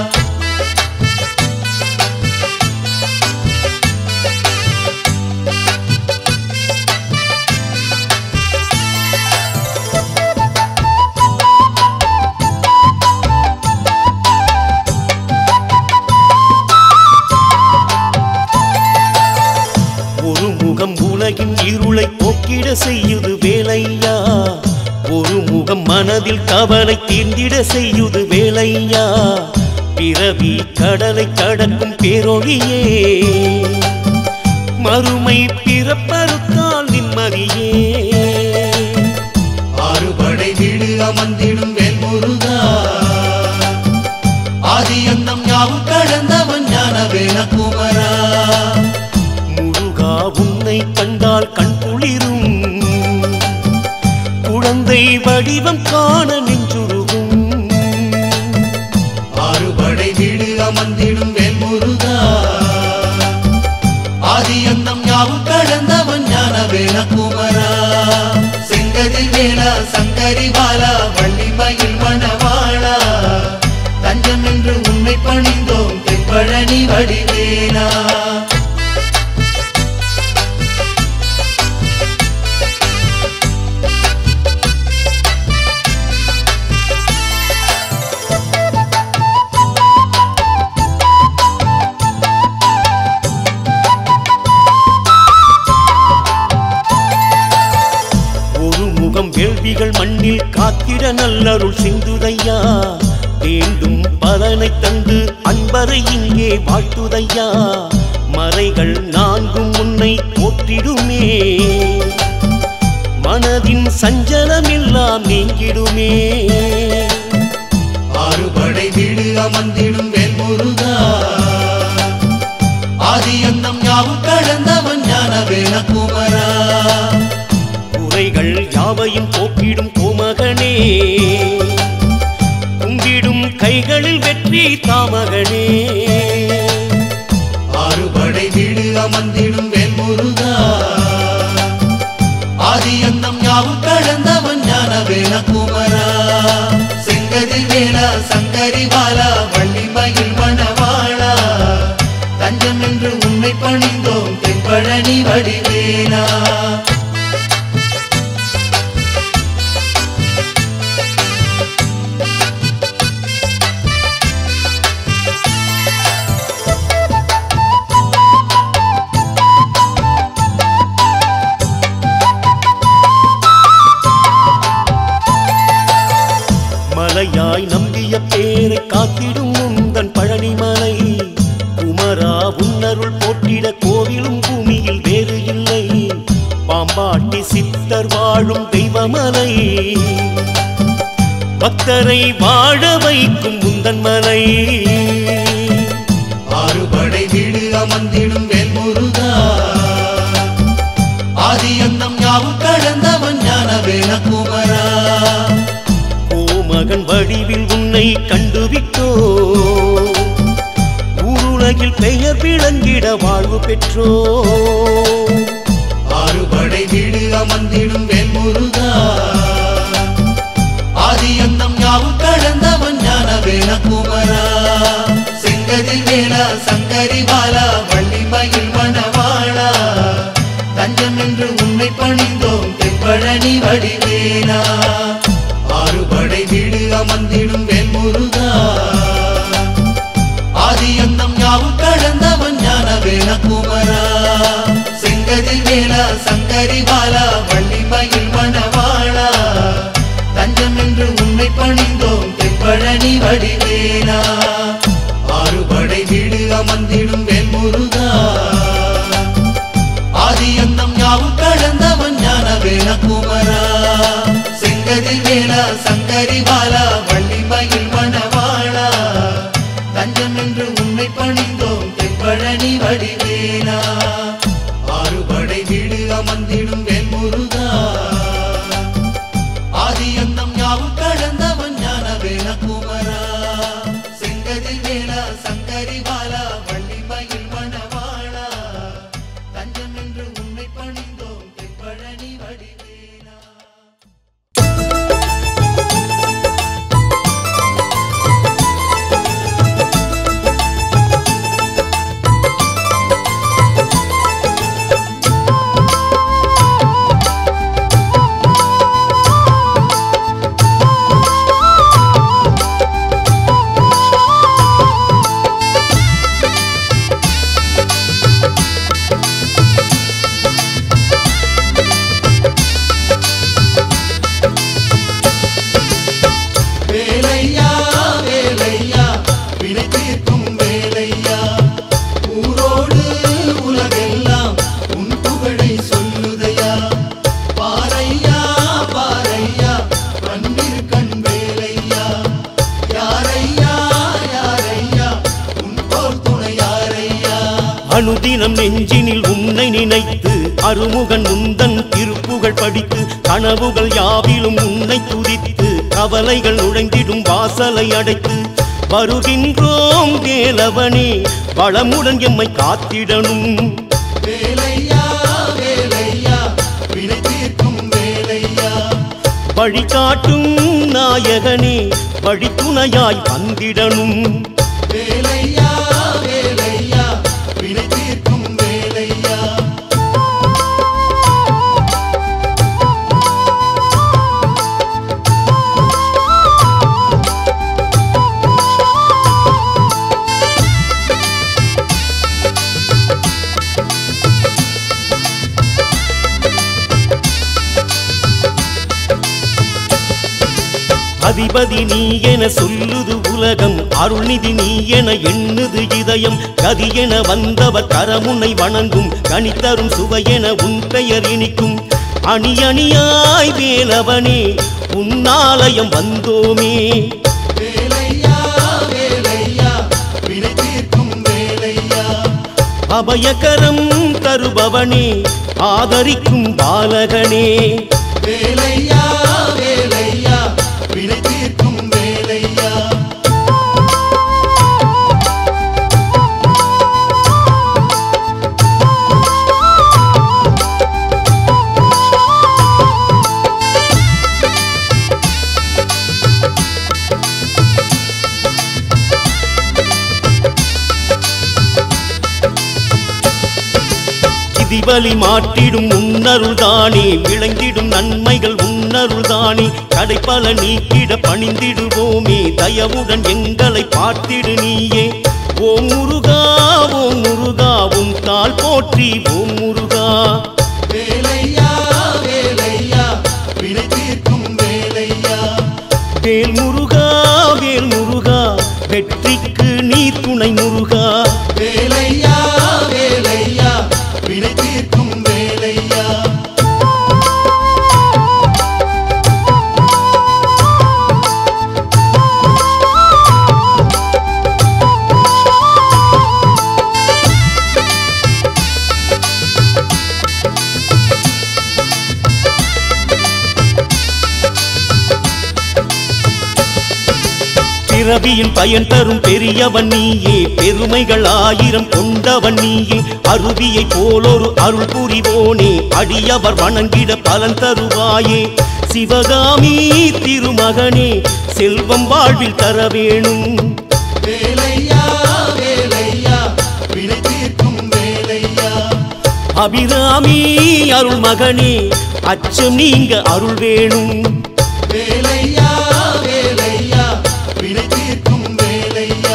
உலகின் இருளை போக்கிட செய்யுது வேலையா, ஒரு முகம் மனதில் கவலை தீர்ந்திட செய்யுது வேலையா. பிறவி கடலை கடக்கும் பேரொழியே, மறுமை பிறப்பறுத்தால் நிம்மதியே. ஆறுபடை வீடு அமர்ந்திடும் வேல்முருகா, ஆதி அந்தம் யாவும் கடந்தவன் ஞானவேல குமரா. உன்னை கண்டால் கண் குளிரும், குழந்தை வடிவம் காண நெஞ்சுருகும். ஆறுபடை வீடு அமர்ந்திடும் வேல்முருகா, ஆதி அந்தம் யாவும் கடந்தவன் ஞானவேல குமரா. செங்கதில் வேலா சங்கரி பாலா வள்ளி மயில் மணவாளா, தஞ்சம் என்று உன்னை பணிந்தோம் தென்பழனி வடிவேலா. வேள்விகள் மண்ணில் காத்திட நல்லருள் சிந்துதையா, வேண்டும் பலனை தந்து அன்பரை இங்கே வாழ்த்துதையா. மறைகள் நான்கும் உன்னை போற்றிடுமே, மனதின் சஞ்சலமெல்லாம் நீங்கிடுமே. ஆறுபடை வீடு அமர்ந்திடும் வேல்முருகா, ஆதி அந்தம் யாவும் கடந்தவன் ஞானவேல குமரா. குறைகள் யாவையும் போக்கிடும் கோமகனே, கும்பிடும் கைகளில் வெற்றி தாமகனே. ஆறுபடை வீடு அமர்ந்திடும் வேல்முருகா, ஆதி அந்தம் யாவும் கடந்தவன் ஞானவேல குமரா. செங்கதில் வேலா சங்கரி பாலா வள்ளி மயில் மணவாளா, தஞ்சம் என்று உன்னை பணிந்தோம் தென்பழனி வடிவேலா. மலையாய் நம்பிய பேரை காத்திடும் உந்தன் பழனிமலை குமரா. உன்னருள் போற்றிட கோவிலும் பூமியில் வேறு இல்லை, பாம்பாட்டி சித்தர் வாழும் தெய்வமலை. பக்தரை வாழ வைக்கும் உந்தன் மலை. ஆறுபடை வீடு அமர்ந்திடும் வேல்முருகா, ஆதி அந்தம் யாவும் கடந்தவன் ஞானவேல குமரா. மகன் வடிவில் உன்னை கண்டுவிட்டோ, ஊருலகில் பெயர் விளங்கிட வாழ்வு பெற்றோ. ஆறுபடை வீடு அமர்ந்திடும் வேல்முருகா, ஆதி அந்தம் யாவும் கடந்தவன் ஞானவேல குமரா. செங்கதில் வேலா சங்கரி பாலா வள்ளி மயில் மணவாளா, தஞ்சம் என்று உன்னை பணிந்தோம் தென்பழனி வடிவேலா. ஆறுபடை வீடு அமர்ந்திடும் வேல்முருகா, ஆதி அந்தம் யாவும் கடந்தவன் ஞானவேல வேலா சங்கரி பாலா வள்ளிமயில் மணவாளா தஞ்சம் என்று உன்னை பணிந்தோம் தென்பழனி வடிவேலா ஆறுபடை வீடு அமர்ந்திடும் வேல்முருகா ஆதியந்தம் யாவும் கடந்தவன் ஞான வேல குமரா செங்கதில் வேலா சங்கரி பாலா வள்ளிமயில் மணவாளா தஞ்சம் என்று உன்னை பணிந்தோம் தென்பழனி வடிவேலா ஆறுபடை வீடு அமர்ந்திடும் வேல்முருகா ஆதியந்தம் யாவும் கடந்தவன் ஞான வேல குமரா செங்கதில் வேலா சங்கரி பாலா வள்ளிமயில் மணவாளா தஞ்சம் என்று உன்னை பணிந்தோம் தென்பழனி வடிவேலா அனுதினம் நெஞ்சினில் உன்னை நினைத்து அருமுகன் முந்தன் திருப்புகழ் படித்து கனவுகள் யாவிலும் உன்னை துதித்து கவலைகள் நுழைந்திடும் வாசலை அடைத்து வருகின்றோம் வேலவனே வளமுடன் எம்மை காத்திடணும் வேலையா வேலையா வினை தீர்க்கும் வேலையா வழிகாட்டும் நாயகனே வழித்துணையாய் வந்திடணும் வேலையா வேலையா வினை தீர்க்கும் வேலையா அதிபதி நீ என சொல்லுது உலகம் அருள்நிதி நீ என எண்ணுது இதயம் கதி என வந்தவர் கரமுனை வணங்கும் கனித்தரும் சுவையென உன் பெயர் இனிக்கும் அணி அணியாய் வேலவனே உன்னாலயம் வந்தோமே வேலையா வேலையா வினை தீர்க்கும் வேலையா அபயகரம் தருபவனே ஆதரிக்கும் பாலகனே வேலையா வேலையா வினை தீர்க்கும் வேலையா திவலி மாற்றிடும் உன்னருள்தானே விளங்கிடும் நன்மைகள் உன்னருள்தானே கடைப்பல நீக்கிட பணிந்திடுவோமே தயவுடன் எங்களை பார்த்திடு நீயே ஓம் முருகா ஓம் முருகா உம் தாள் போற்றி ஓம் முருகா வேலையா வேலையா வினை தீர்க்கும் வேலையா வேல் முருகா வேல் முருகா வெற்றிக்கு நீ துணை முருகா வேலையா வேலையா வினை தீர்க்கும் வேலையா பிறவியின் பயன் தரும் பெரியவன் நீயே பெருமைகள் ஆயிரம் கொண்டவன் நீயே அருவியை போலொரு அருள் புரிவோனே அடியவர் வணங்கிட பலன் தருவாயே சிவகாமி திருமகனே செல்வம் வாழ்வில் தர வேணும் வேலையா வேலையா வினை தீர்க்கும் வேலையா அபிராமி அருள் மகனே அச்சம் நீங்க அருள் வேணும் வேலையா வேலையா வினை தீர்க்கும் வேலையா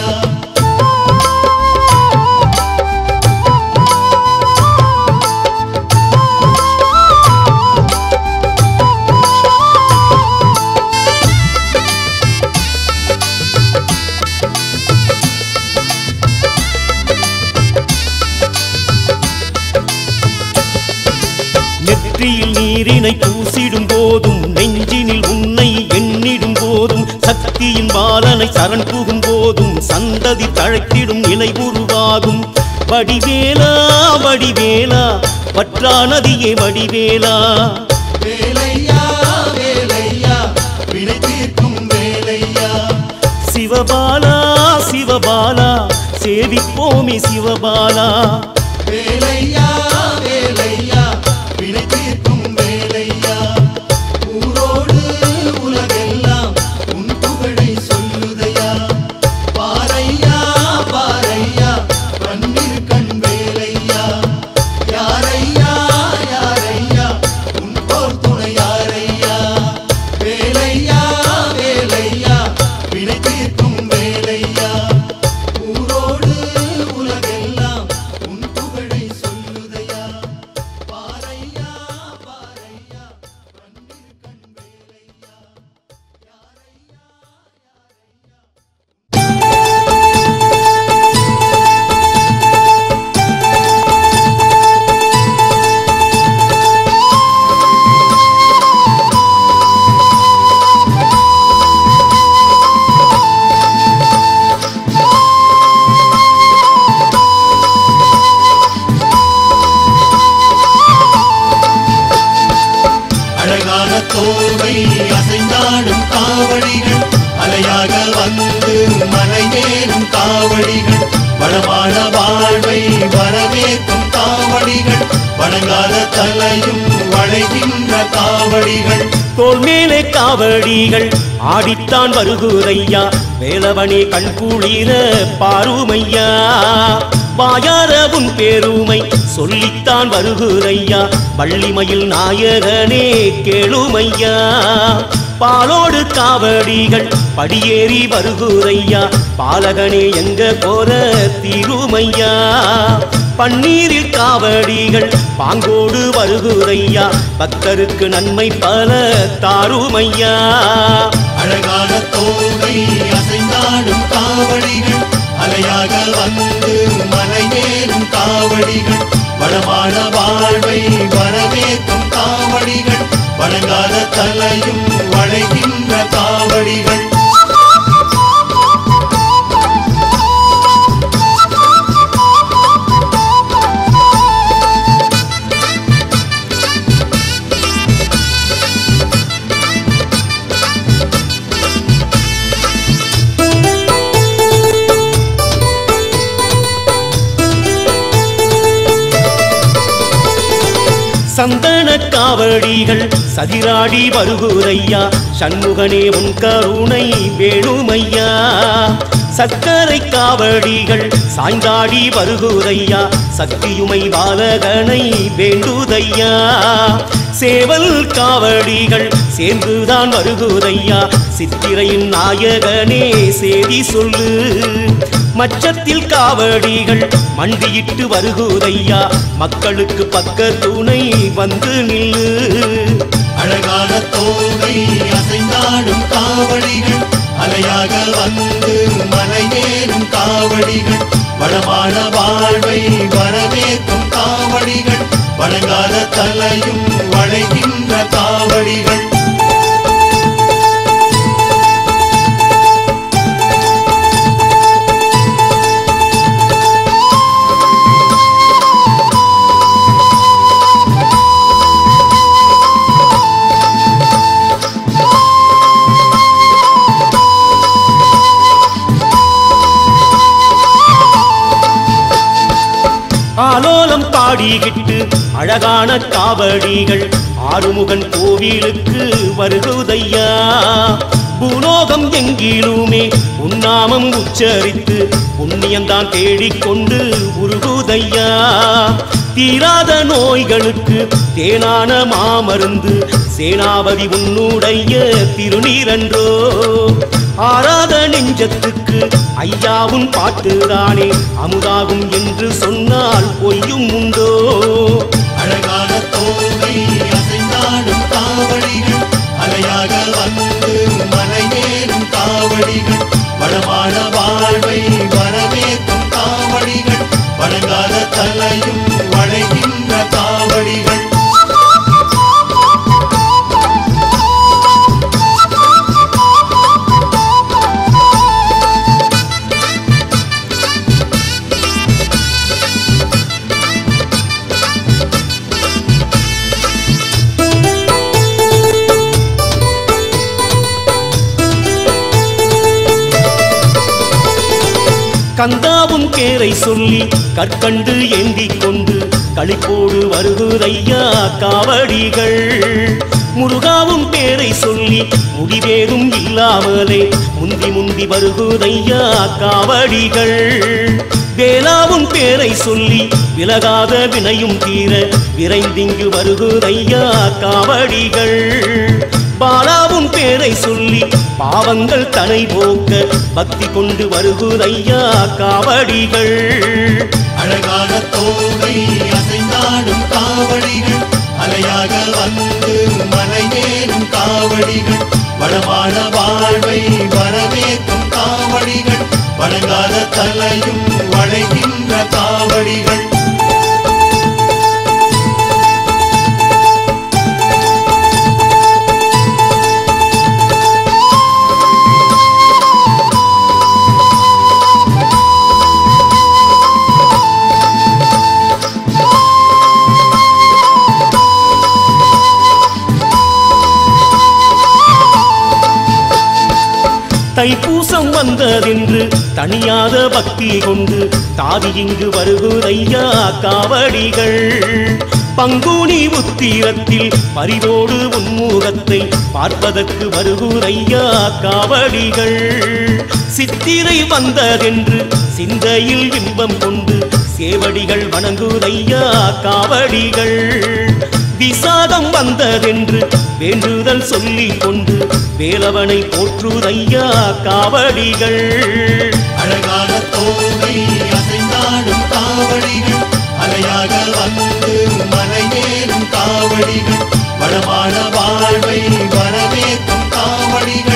நெஞ்சினை பூசிடும் போதும் நெஞ்சினில் உன்னை எண்ணிடும் போதும் சக்தியின் பாலனை சரண் புகும் போதும் சந்ததி தழைத்திடும் நிலை உருவாகும். வடிவேலா வடிவேலா வற்றா நதியே வடிவேலா வேலையா வேலையா வினை தீர்க்கும் வேலையா சிவபாலா சிவபாலா சேவிப்போமே சிவபாலா வேலையா வேலையா வினை தீர்க்கும் வேலையா ஊரோடு உலகெல்லாம் உன் புகழை சொல்லுதையா பாரையா பாரையா பன்னிரு கண் வேலையா யாரையா யாரையா உன் போர் துணை யாரையா வேலையா வேலையா வினை தீர்க்கும் வேலையா ஊரோடு உலகெல்லாம் உன் புகழை சொல்லுதையா பாரையா பாரையா பன்னிரு கண் வேலையா யாரையா அழகான தோகை அசைந்தாடும் காவடிகள் அலையாக வந்து மலையேறும் காவடிகள் வளமான வாழ்வை வரவேற்கும் காவடிகள் வணங்காத தலையும் வளைகின்ற காவடிகள் தோள் மேலே காவடிகள் ஆடித்தான் வருகுதையா வேலவனே கண் குளிர பாருமையா வாயார உன் பேருமை சொல்லித்தான் வருகுதையா வள்ளிமயில் நாயகனே கேளுமையா பாலோடு காவடிகள் படியேறி வருகுதையா பாலகனே எங்க போற தீருமையா பன்னீரில் காவடிகள் பாங்கோடு வருகுதையா பக்தருக்கு நன்மை பல தாருமையா அழகான தோகை அசைந்தாடும் காவடிகள் அலையாக வந்து மலையேறும் காவடிகள் வளமான வாழ்வை வரவேற்கும் காவடிகள் வணங்காத தலையும் வளைகின்ற காவடிகள் சந்தன காவடிகள் சதிராடி வருகுதையா சண்முகனே உன் கருணை வேணுமையா சக்கரை காவடிகள் சாய்ந்தாடி வருகுதையா சக்தியுமை பாலகனை வேண்டுதையா சேவல் காவடிகள் சேர்ந்துதான் வருகுதையா சித்திரையின் நாயகனே சேதி சொல்லு மச்சத்தில் காவடிகள் மண்டியிட்டு வருகுதையா மக்களுக்கு பக்க துணை வந்து நில்லு அழகான தோகை அசைந்தாடும் காவடிகள் அலையாக வந்து மலையேறும் காவடிகள் வளமான வாழ்வை வரவேற்கும் காவடிகள் வணங்காத தலையும் வளைகின்ற காவடிகள் ஆலோலம் பாடிக்கிட்டு அழகான காவடிகள் ஆறுமுகன் கோவிலுக்கு வருகுதையா பூலோகம் எங்கிலுமே உன்னாமம் உச்சரித்து புண்ணியந்தான் தேடிக்கொண்டு உருகுதையா தீராத நோய்களுக்கு தேனான மாமருந்து சேனாபதி உன்னுடைய திருநீரன்றோ ஆராத நெஞ்சத்துக்கு ஐயாவும் பாட்டுதானே அமுதாகும் என்று சொன்னால் பொய்யும் உண்டோ அழகான தோகை அசைந்தாடும் காவடிகள் அலையாக வந்து மலையேறும் காவடிகள் வளமான வாழ்வை வரவேற்கும் காவடிகள் வணங்காத தலையும் வளைகின்ற காவடிகள் கந்தாவும் பேரை சொல்லி கற்கண்டு ஏந்திக் கொண்டு களிப்போடு வருகுதையா காவடிகள். முருகாவும் பேரை சொல்லி முடிவேதும் இல்லாமலே முந்தி முந்தி வருகுதையா காவடிகள். வேளாவும் பேரை சொல்லி விலகாத வினையும் தீர விரைந்திங்கு வருகுதையா காவடிகள். பாலாவும் பேரை சொல்லி பாவங்கள் தனை போக்க பக்தி கொண்டு வருகுதையா காவடிகள். அழகான தோகை அசைந்தாடும் காவடிகள், அலையாக வந்து மலையேறும் காவடிகள், வளமான வாழ்வை வரவேற்கும் காவடிகள், வணங்காத தலையும் வளைகின்ற காவடிகள். தைப்பூசம் வந்ததென்று தனியாத பக்தி கொண்டு தாவி இங்கு வருகுதையா காவடிகள். பங்குனி உத்திரத்தில் பரிவோடு உன்முகத்தை பார்ப்பதற்கு வருகுதையா காவடிகள். சித்திரை வந்ததென்று சிந்தையில் இன்பம் கொண்டு சேவடிகள் வணங்குதையா காவடிகள். விசாகம் வந்ததென்று வேண்டுதல் சொல்லிக் கொண்டு வேலவனை போற்றுதையா காவடிகள். அழகான தோகை அசைந்தாடும் காவடிகள், அலையாக வந்து மலையேறும் காவடிகள், வளமான வாழ்வை வரவேற்கும் காவடிகள்,